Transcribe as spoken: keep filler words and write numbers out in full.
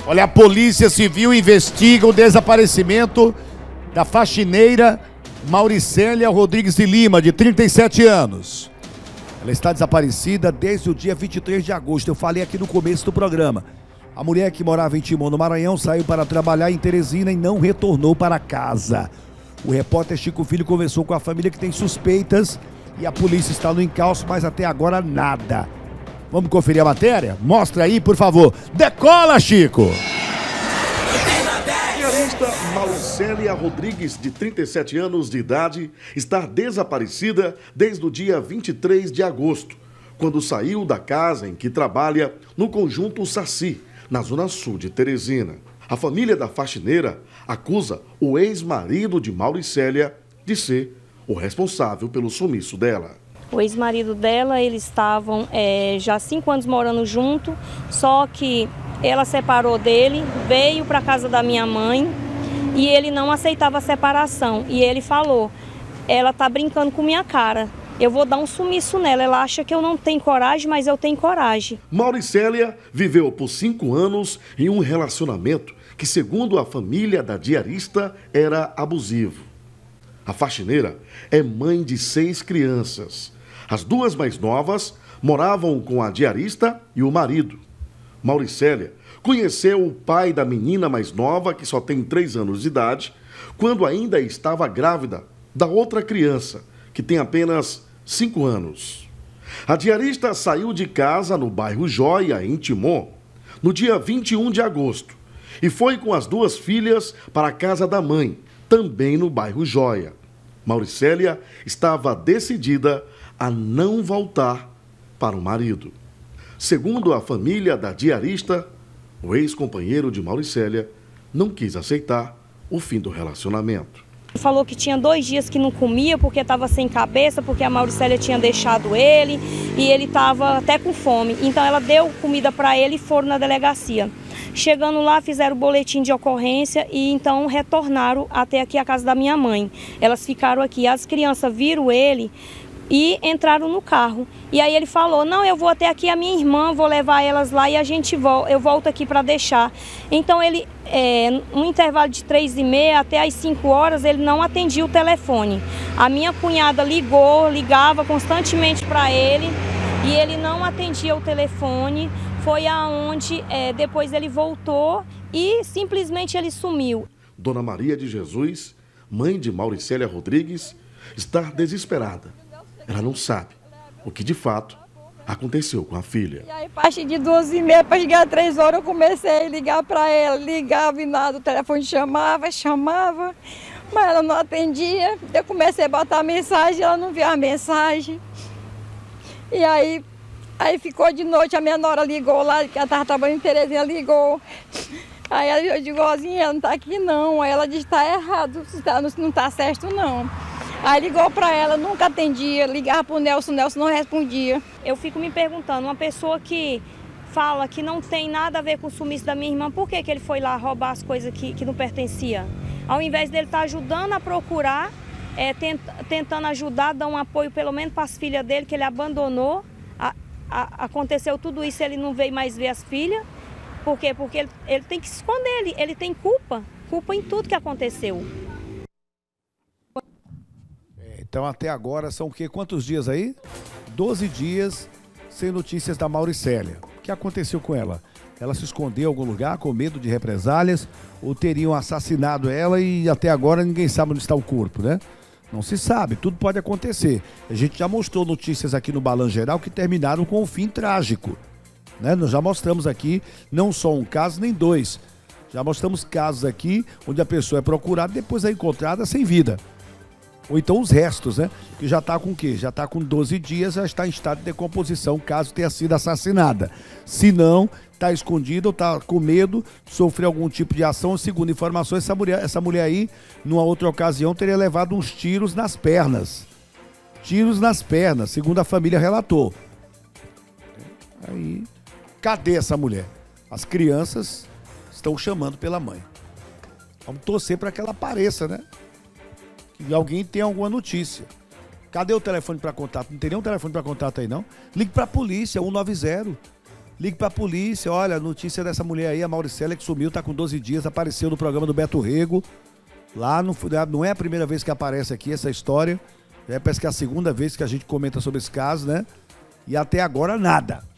Olha, a Polícia Civil investiga o desaparecimento da faxineira Mauricélia Rodrigues de Lima, de trinta e sete anos. Ela está desaparecida desde o dia vinte e três de agosto. Eu falei aqui no começo do programa. A mulher que morava em Timon, no Maranhão, saiu para trabalhar em Teresina e não retornou para casa. O repórter Chico Filho conversou com a família, que tem suspeitas, e a polícia está no encalço, mas até agora nada. Vamos conferir a matéria? Mostra aí, por favor. Decola, Chico! A diarista Mauricélia Rodrigues, de trinta e sete anos de idade, está desaparecida desde o dia vinte e três de agosto, quando saiu da casa em que trabalha no conjunto Saci, na zona sul de Teresina. A família da faxineira acusa o ex-marido de Mauricélia de ser o responsável pelo sumiço dela. O ex-marido dela, eles estavam é, já há cinco anos morando junto, só que ela separou dele, veio para a casa da minha mãe e ele não aceitava a separação. E ele falou, ela tá brincando com minha cara, eu vou dar um sumiço nela. Ela acha que eu não tenho coragem, mas eu tenho coragem. Mauricélia viveu por cinco anos em um relacionamento que, segundo a família da diarista, era abusivo. A faxineira é mãe de seis crianças. As duas mais novas moravam com a diarista e o marido. Mauricélia conheceu o pai da menina mais nova, que só tem três anos de idade, quando ainda estava grávida da outra criança, que tem apenas cinco anos. A diarista saiu de casa no bairro Joia, em Timon, no dia vinte e um de agosto, e foi com as duas filhas para a casa da mãe, também no bairro Joia. Mauricélia estava decidida a não voltar para o marido. Segundo a família da diarista, o ex-companheiro de Mauricélia não quis aceitar o fim do relacionamento. Falou que tinha dois dias que não comia porque estava sem cabeça, porque a Mauricélia tinha deixado ele e ele estava até com fome. Então ela deu comida para ele e foram na delegacia. Chegando lá, fizeram o boletim de ocorrência e então retornaram até aqui a casa da minha mãe. Elas ficaram aqui, as crianças viram ele e entraram no carro. E aí ele falou, não, eu vou até aqui a minha irmã, vou levar elas lá e a gente volta, eu volto aqui para deixar. Então ele, é, no intervalo de três e meia até as cinco horas, ele não atendia o telefone. A minha cunhada ligou, ligava constantemente para ele e ele não atendia o telefone. Foi aonde é, depois ele voltou e simplesmente ele sumiu. Dona Maria de Jesus, mãe de Mauricélia Rodrigues, está desesperada. Ela não sabe o que de fato aconteceu com a filha. E aí, a partir de duas e meia para chegar às três horas, eu comecei a ligar para ela, ligava e nada, o telefone chamava, chamava, mas ela não atendia. Eu comecei a botar a mensagem, ela não via a mensagem. E aí, aí ficou de noite, a minha nora ligou lá, que ela estava trabalhando em Teresina, ligou. Aí eu digo, Rosinha, ela não está aqui não. Aí ela disse, está errado, não está certo não. Aí ligou para ela, nunca atendia, ligava para o Nelson, o Nelson não respondia. Eu fico me perguntando, uma pessoa que fala que não tem nada a ver com o sumiço da minha irmã, por que que ele foi lá roubar as coisas que, que não pertenciam? Ao invés dele estar ajudando a procurar, é, tent, tentando ajudar, dar um apoio pelo menos para as filhas dele, que ele abandonou. A, a, aconteceu tudo isso, ele não veio mais ver as filhas. Por quê? Porque ele, ele tem que se esconder, ele, ele tem culpa, culpa em tudo que aconteceu. Então até agora são o quê? Quantos dias aí? doze dias sem notícias da Mauricélia. O que aconteceu com ela? Ela se escondeu em algum lugar com medo de represálias ou teriam assassinado ela e até agora ninguém sabe onde está o corpo, né? Não se sabe, tudo pode acontecer. A gente já mostrou notícias aqui no Balanço Geral que terminaram com um fim trágico, né? Nós já mostramos aqui não só um caso, nem dois. Já mostramos casos aqui onde a pessoa é procurada e depois é encontrada sem vida. Ou então os restos, né? Que já está com o quê? Já está com doze dias, já está em estado de decomposição, caso tenha sido assassinada. Se não, está escondida ou está com medo, sofreu algum tipo de ação. Segundo informações, essa mulher, essa mulher aí, numa outra ocasião, teria levado uns tiros nas pernas. Tiros nas pernas, segundo a família relatou. Aí, cadê essa mulher? As crianças estão chamando pela mãe. Vamos torcer para que ela apareça, né? Que alguém tem alguma notícia. Cadê o telefone para contato? Não tem nenhum telefone para contato aí, não? Ligue para a polícia, um nove zero. Ligue pra polícia, olha, a notícia dessa mulher aí, a Mauricélia, que sumiu, tá com doze dias, apareceu no programa do Beto Rego. Lá no, não é a primeira vez que aparece aqui essa história. É, parece que é a segunda vez que a gente comenta sobre esse caso, né? E até agora nada.